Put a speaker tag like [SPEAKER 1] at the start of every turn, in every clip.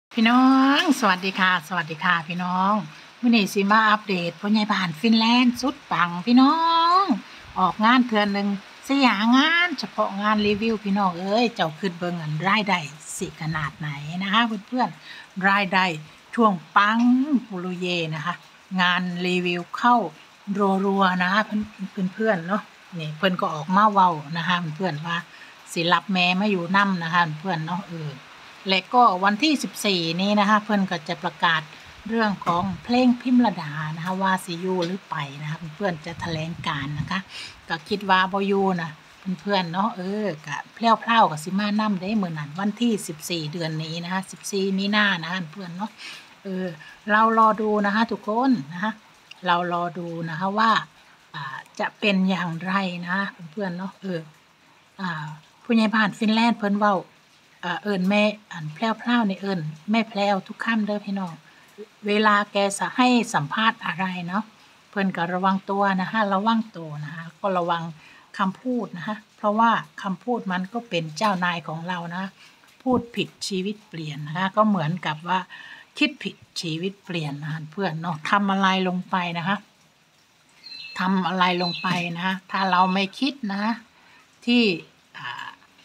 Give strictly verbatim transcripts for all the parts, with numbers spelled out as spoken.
[SPEAKER 1] พี่น้องสวัสดีค่ะสวัสดีค่ะพี่น้องมื้อนี้สิมาอัปเดตพ่อใหญ่บ้านฟินแลนด์สุดปังพี่น้องออกงานเทื่อหนึ่งสิหางานเฉพาะงานรีวิวพี่น้องเอ้ยเจ้าขึ้นเบิ่งอันรายได้สิขนาดไหนนะคะเพื่อนๆรายได้ช่วงปังปุรุเยนะคะงานรีวิวเข้ารัวๆนะคะเพื่อนๆเนาะนี่เพิ่นก็ออกมาเว้านะคะเพื่อนๆว่าสิรับแม่มาอยู่นำนะคะเพื่อนเนาะเออและก็วันที่สิบสี่นี้นะคะเพื่อนก็จะประกาศเรื่องของเพลงพิมรดานะคะว่าสิอยู่หรือไปนะคะเพื่อนจะแถลงการนะคะก็คิดว่าบ่อยู่นะเพื่อนๆเนาะเออกะแพร่วๆกับสิมานำได้มื้อนั้นวันที่สิบสี่เดือนนี้นะคะสิบสี่มีนานะคะเพื่อนเนาะเออเรารอดูนะคะทุกคนนะคะเรารอดูนะคะว่าอ่าจะเป็นอย่างไรนะเพื่อนๆเนาะเอออ่าผู้ใหญ่บ้านฟินแลนด์เพิ่นเว้าเอ่อเอิ้นแม่อันแพร่วๆนี่เอิ้นแม่แพรวทุกคำเด้อพี่น้องเวลาแกสะให้สัมภาษณ์อะไรเนาะเพิ่นก็ระวังตัวนะคะระวังตัวนะคะก็ระวังคำพูดนะคะเพราะว่าคำพูดมันก็เป็นเจ้านายของเรานะพูดผิดชีวิตเปลี่ยนนะคะก็เหมือนกับว่าคิดผิดชีวิตเปลี่ยนนะคะเพื่อนเนาะทำอะไรลงไปนะคะทำอะไรลงไปนะถ้าเราไม่คิดนะที่อ่า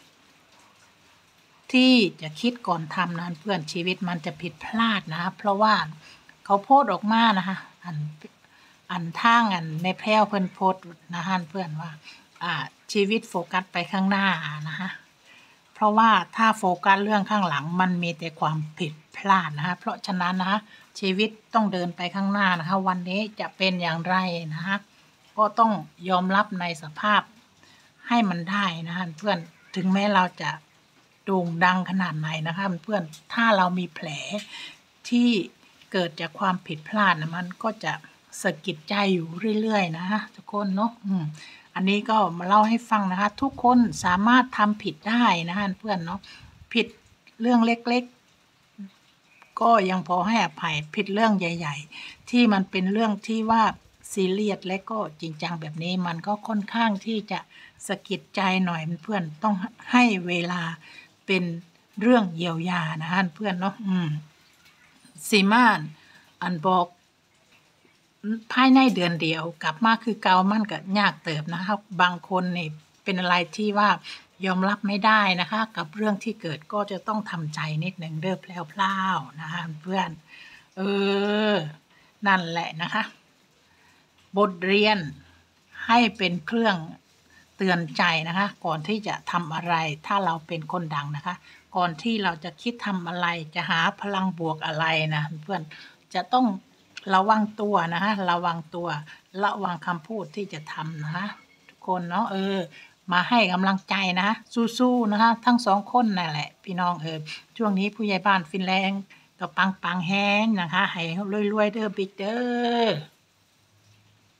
[SPEAKER 1] ที่จะคิดก่อนทำนะเพื่อนชีวิตมันจะผิดพลาดนะเพราะว่าเขาโพสต์ออกมานะคะอันอันทางอันในแพร่วเพิ่นโพสต์นะคะเพื่อนว่าอ่าชีวิตโฟกัสไปข้างหน้านะคะเพราะว่าถ้าโฟกัสเรื่องข้างหลังมันมีแต่ความผิดพลาดนะคะเพราะฉะนั้นนะคะชีวิตต้องเดินไปข้างหน้านะคะวันนี้จะเป็นอย่างไรนะคะก็ต้องยอมรับในสภาพให้มันได้นะคะเพื่อนถึงแม้เราจะโด่งดังขนาดไหนนะคะเพื่อนถ้าเรามีแผลที่เกิดจากความผิดพลาดนะมันก็จะสะกิดใจอยู่เรื่อยๆนะคะทุกคนเนาะอืมอันนี้ก็มาเล่าให้ฟังนะคะทุกคนสามารถทำผิดได้นะคะเพื่อนเนาะผิดเรื่องเล็กๆก็ยังพอให้อภัยผิดเรื่องใหญ่ๆที่มันเป็นเรื่องที่ว่าซีเรียสและก็จริงจังแบบนี้มันก็ค่อนข้างที่จะสะกิดใจหน่อยเพื่อนต้องให้เวลาเป็นเรื่องเยียวยานะคะเพื่อนเนาะอืมสีมานอันบอกภายในเดือนเดียวกลับมาคือเก่ามันก็ยากเติบนะคะบางคนนี่เป็นอะไรที่ว่ายอมรับไม่ได้นะคะกับเรื่องที่เกิดก็จะต้องทำใจนิดหนึ่งเด้อแพร่วๆนะคะเพื่อนเออนั่นแหละนะคะบทเรียนให้เป็นเครื่องเตือนใจนะคะก่อนที่จะทำอะไรถ้าเราเป็นคนดังนะคะก่อนที่เราจะคิดทำอะไรจะหาพลังบวกอะไรนะเพื่อนจะต้องระวังตัวนะคะระวังตัวระวังคำพูดที่จะทำนะคะทุกคนเนาะเออมาให้กำลังใจนะสู้ๆนะคะทั้งสองคนนั่นแหละพี่น้องเออช่วงนี้ผู้ใหญ่บ้านฟินแลนด์ก็ปังๆแฮงนะคะให้รวยๆเด้อบิ๊กเด้อ